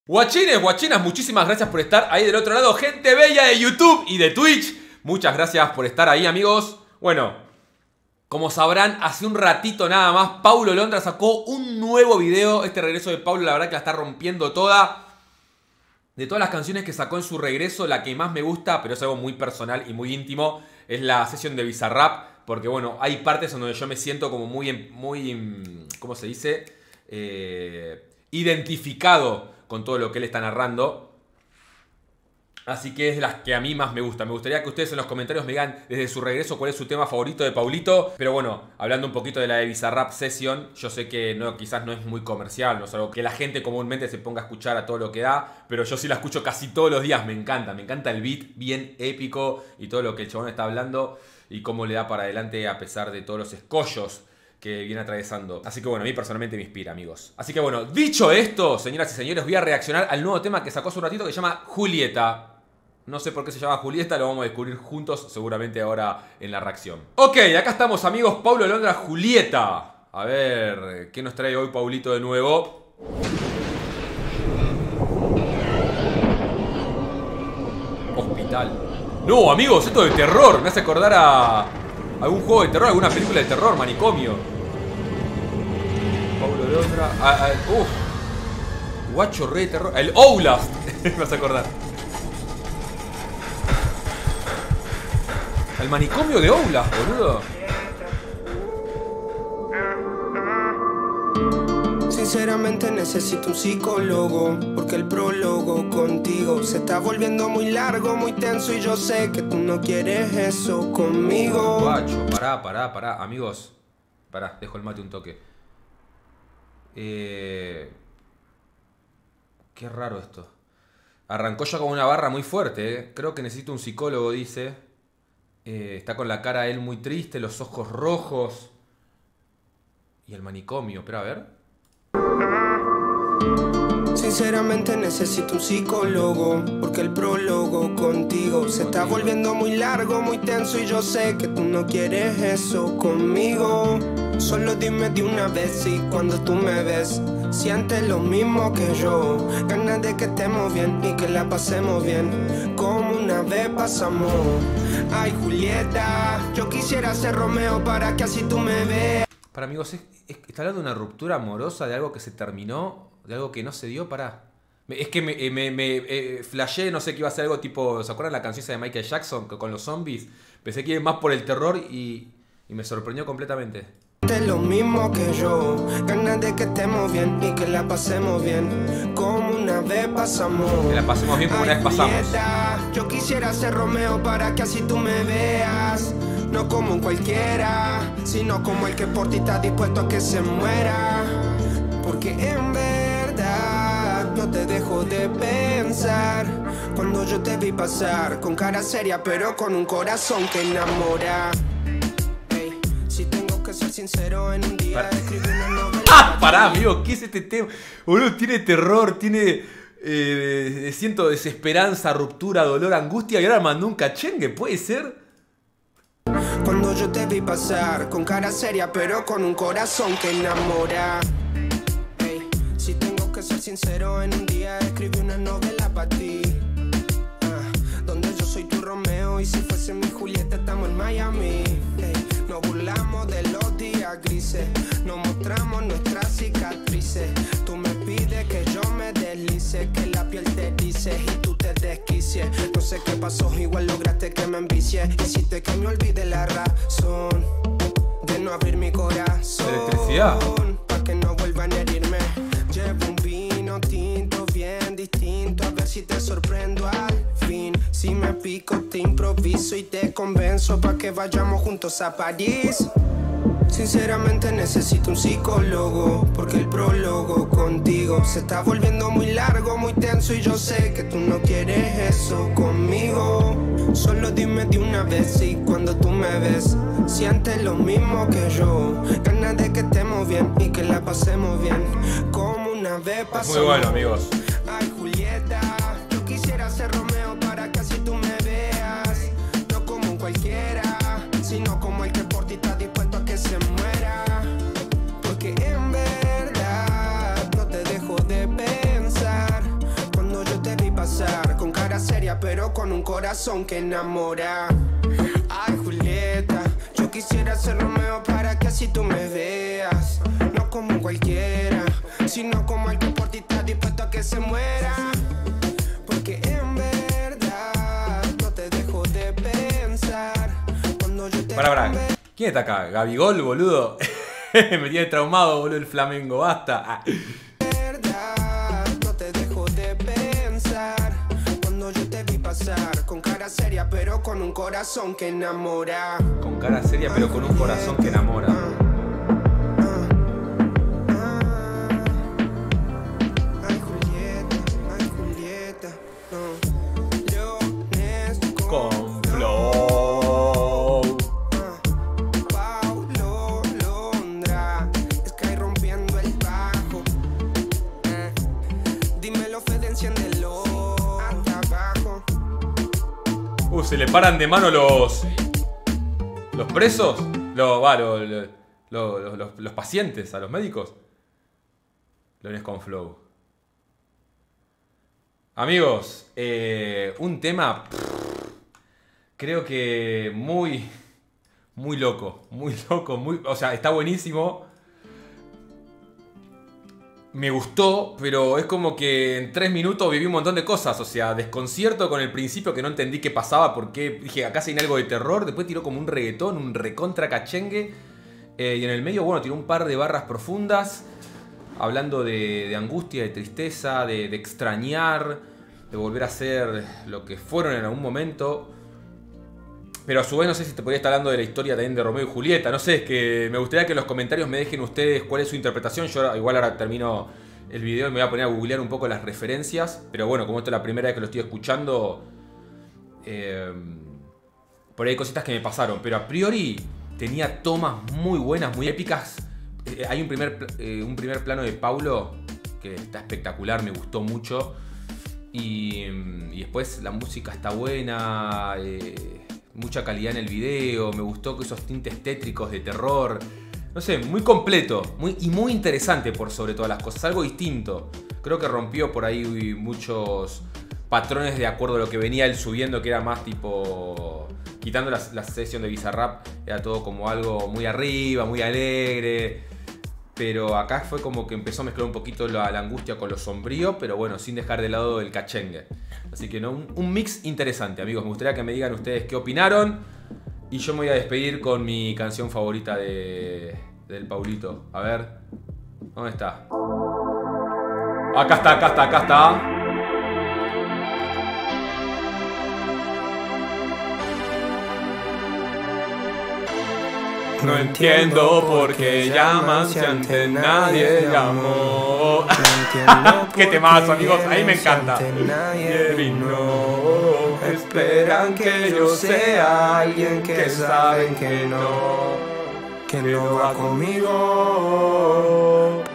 Guachines, guachinas, muchísimas gracias por estar ahí del otro lado. Gente bella de YouTube y de Twitch, muchas gracias por estar ahí, amigos. Bueno, como sabrán, hace un ratito nada más Paulo Londra sacó un nuevo video. Este regreso de Paulo, la verdad que la está rompiendo toda. De todas las canciones que sacó en su regreso, la que más me gusta, pero es algo muy personal y muy íntimo, es la sesión de Bizarrap. Porque bueno, hay partes en donde yo me siento como muy ¿cómo se dice? Identificado con todo lo que él está narrando. Así que es de las que a mí más me gusta. Me gustaría que ustedes en los comentarios me digan desde su regreso cuál es su tema favorito de Paulito. Pero bueno, hablando un poquito de la de Bizarrap Session, yo sé que no, quizás no es muy comercial, no es algo que la gente comúnmente se ponga a escuchar a todo lo que da, pero yo sí la escucho casi todos los días, me encanta el beat bien épico y todo lo que el chabón está hablando y cómo le da para adelante a pesar de todos los escollos que viene atravesando. Así que bueno, a mí personalmente me inspira, amigos. Así que bueno, dicho esto, señoras y señores, voy a reaccionar al nuevo tema que sacó hace un ratito que se llama Julieta. No sé por qué se llama Julieta, lo vamos a descubrir juntos seguramente ahora en la reacción. Ok, acá estamos, amigos, Paulo Londra, Julieta. A ver, ¿qué nos trae hoy Paulito de nuevo? Hospital. No, amigos, esto de terror. Me hace acordar a algún juego de terror, alguna película de terror, Manicomio. Paulo Londra. Guacho re de terror. El Outlast. Me hace acordar. El manicomio de Outlast, boludo. Sinceramente necesito un psicólogo, porque el prólogo contigo se está volviendo muy largo, muy tenso, y yo sé que tú no quieres eso conmigo. Guacho, pará, amigos. Pará, dejo el mate un toque. Qué raro esto. Arrancó ya con una barra muy fuerte, Creo que necesito un psicólogo, dice. Está con la cara él muy triste, los ojos rojos. Y el manicomio, pero a ver. Sinceramente necesito un psicólogo, porque el prólogo contigo se está volviendo muy largo, muy tenso, y yo sé que tú no quieres eso conmigo. Solo dime de una vez si cuando tú me ves sientes lo mismo que yo. Ganas de que estemos bien y que la pasemos bien, como una vez pasamos. Ay, Julieta, yo quisiera ser Romeo para que así tú me veas. Para amigos, está hablando de una ruptura amorosa, de algo que se terminó, de algo que no se dio, Es que me flashé, no sé, que iba a ser algo tipo, ¿se acuerdan la canción esa de Michael Jackson con los zombies? Pensé que iba más por el terror y me sorprendió completamente. Lo mismo que yo, ganas de que estemos bien y que la pasemos bien, como una vez pasamos. Que la pasemos bien como una vez pasamos. Yo quisiera ser Romeo para que así tú me veas, no como un cualquiera, sino como el que por ti está dispuesto a que se muera. Porque en verdad no te dejo de pensar cuando yo te vi pasar, con cara seria pero con un corazón que enamora. Si tengo que ser sincero, en un día escribí una novela. Pará, amigo, ¿qué es este tema? Boludo, tiene terror, tiene... siento desesperanza, ruptura, dolor, angustia, y ahora mandó un cachengue, ¿puede ser? Cuando yo te vi pasar, con cara seria pero con un corazón que enamora. Si tengo que ser sincero, en un día escribí una novela para ti, donde yo soy tu Romeo y si fuese mi Julieta estamos en Miami. Nos burlamos de los días grises, nos mostramos nuestras cicatrices. Tú me pides que yo me deslice, que la piel te dice y tú te desquicies. No sé qué pasó, igual lograste que me envicie. Hiciste que me olvide la razón de no abrir mi corazón. Electricidad. Pa' que no vuelvan a herirme. Llevo un vino tinto bien distinto, a ver si te sorprendo al fin. Si me pico te improviso y te convenzo pa' que vayamos juntos a París. Sinceramente necesito un psicólogo, porque el prólogo contigo se está volviendo muy largo, muy tenso, y yo sé que tú no quieres eso conmigo. Solo dime de una vez si cuando tú me ves sientes lo mismo que yo. Ganas de que estemos bien y que la pasemos bien, como una vez pasamos. Muy bueno, amigos. Ay, Julieta, yo quisiera ser Romeo para que así tú me veas, no como un cualquiera, sino como el que por ti está dispuesto a que se muera. Porque en verdad no te dejo de pensar seria, pero con un corazón que enamora. Ay, Julieta, yo quisiera ser Romeo para que así tú me veas. No como cualquiera, sino como el que por ti está dispuesto a que se muera. Porque en verdad no te dejo de pensar. Cuando yo te Para. ¿Quién está acá? ¿Gabigol, boludo? Me tiene traumado, boludo, el Flamengo. Basta. Ah. No te dejo de pensar. Cuando yo te vi pasar con cara seria, pero con un corazón que enamora. Con cara seria, pero con un corazón que enamora. Ay, Julieta, Leones Con flow. Paulo Londra, Sky rompiendo el bajo. Dímelo, Fede, enciéndelo hasta abajo. Se le paran de mano los presos. Los pacientes, a los médicos. Leones con flow. Amigos, un tema creo que muy loco, o sea, está buenísimo. Me gustó, pero es como que en 3 minutos viví un montón de cosas. O sea, desconcierto con el principio, que no entendí qué pasaba, porque dije, acá se viene algo de terror. Después tiró como un reggaetón, un recontra cachengue. Y en el medio, bueno, tiró un par de barras profundas, hablando de angustia, de tristeza, de extrañar, de volver a ser lo que fueron en algún momento. Pero a su vez no sé si te podría estar hablando de la historia también de Romeo y Julieta. No sé, es que me gustaría que en los comentarios me dejen ustedes cuál es su interpretación. Yo igual ahora termino el video y me voy a poner a googlear un poco las referencias. Pero bueno, como esta es la primera vez que lo estoy escuchando, por ahí hay cositas que me pasaron. Pero a priori tenía tomas muy buenas, muy épicas. Hay un primer plano de Paulo que está espectacular, me gustó mucho. Y después la música está buena. Mucha calidad en el video, me gustó esos tintes tétricos de terror. No sé, muy completo y muy interesante por sobre todas las cosas, algo distinto. Creo que rompió por ahí muchos patrones de acuerdo a lo que venía él subiendo, que era más tipo... Quitando la sesión de Bizarrap, era todo como algo muy arriba, muy alegre. Pero acá fue como que empezó a mezclar un poquito la angustia con lo sombrío, pero bueno, sin dejar de lado el cachengue. Así que no, un mix interesante, amigos. Me gustaría que me digan ustedes qué opinaron. Y yo me voy a despedir con mi canción favorita del Paulito. A ver, ¿dónde está? Acá está. No entiendo por qué llaman si antes nadie llamó. ¡Qué temazo, amigos! Ahí me encanta. Nadie vino. Esperan que yo sea alguien que saben que no va conmigo.